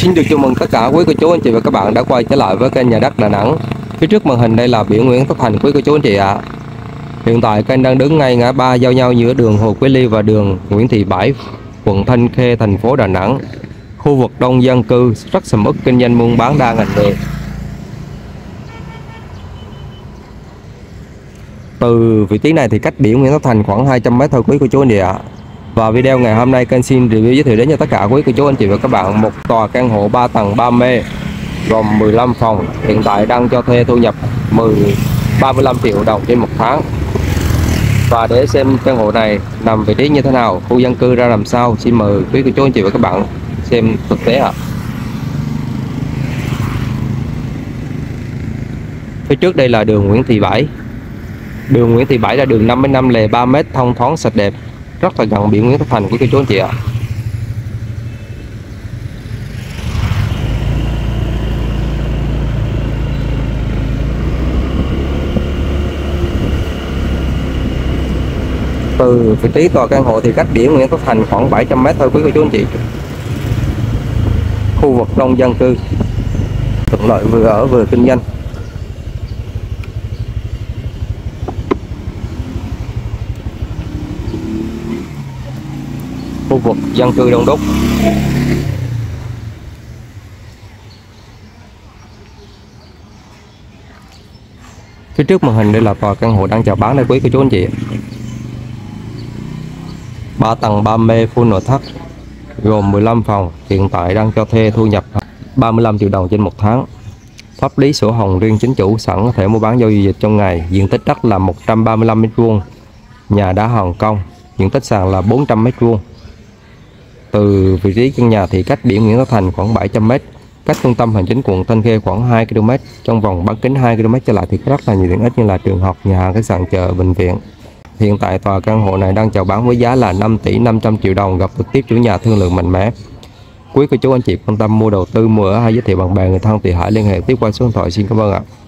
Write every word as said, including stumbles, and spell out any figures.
Xin được chào mừng tất cả quý cô chú anh chị và các bạn đã quay trở lại với kênh Nhà Đất Đà Nẵng. Phía trước màn hình đây là biển Nguyễn Tất Thành quý cô chú anh chị ạ. À. Hiện tại kênh đang đứng ngay ngã ba giao nhau giữa đường Hồ Quý Ly và đường Nguyễn Thị Bảy, quận Thanh Khê, thành phố Đà Nẵng. Khu vực đông dân cư, rất sầm uất, kinh doanh buôn bán đa ngành nghề. Từ vị trí này thì cách biển Nguyễn Tất Thành khoảng hai trăm mét thôi quý cô chú anh chị ạ. À. Và video ngày hôm nay kênh xin review giới thiệu đến cho tất cả quý cô chú anh chị và các bạn một tòa căn hộ ba tầng ba mê gồm mười lăm phòng, hiện tại đang cho thuê thu nhập ba mươi lăm triệu đồng trên một tháng. Và để xem căn hộ này nằm vị trí như thế nào, khu dân cư ra làm sao, xin mời quý cô chú anh chị và các bạn xem thực tế ạ. À. Phía trước đây là đường Nguyễn Thị Bảy. Đường Nguyễn Thị Bảy là đường năm mươi lăm lề ba mét, thông thoáng sạch đẹp, rất là gần biển Nguyễn Tất Thành của cô chú anh chị ạ. Từ vị trí tòa căn hộ thì cách biển Nguyễn Tất Thành khoảng bảy trăm mét thôi quý cô chú anh chị. Khu vực đông dân cư, thuận lợi vừa ở vừa kinh doanh. Khu vực dân cư đông đúc. Phía trước màn hình đây là tòa căn hộ đang chào bán đây quý cô chú anh chị. ba tầng ba mê full nội thất, gồm mười lăm phòng, hiện tại đang cho thuê thu nhập ba mươi lăm triệu đồng trên một tháng. Pháp lý sổ hồng riêng chính chủ, sẵn có thể mua bán giao dịch trong ngày. Diện tích đất là một trăm ba mươi lăm mét vuông, nhà đá Hồng Kông, diện tích sàn là bốn trăm mét vuông. Từ vị trí căn nhà thì cách biển Nguyễn Tất Thành khoảng bảy trăm mét, cách trung tâm hành chính quận Thanh Khê khoảng hai ki lô mét. Trong vòng bán kính hai ki lô mét trở lại thì có rất là nhiều tiện ích như là trường học, nhà hàng, khách sạn, chợ, bệnh viện. Hiện tại tòa căn hộ này đang chào bán với giá là năm tỷ năm trăm triệu đồng, gặp trực tiếp chủ nhà thương lượng mạnh mẽ. Quý cô chú anh chị quan tâm mua đầu tư, mua ở hay giới thiệu bạn bè người thân thì hãy liên hệ tiếp qua số điện thoại. Xin cảm ơn ạ.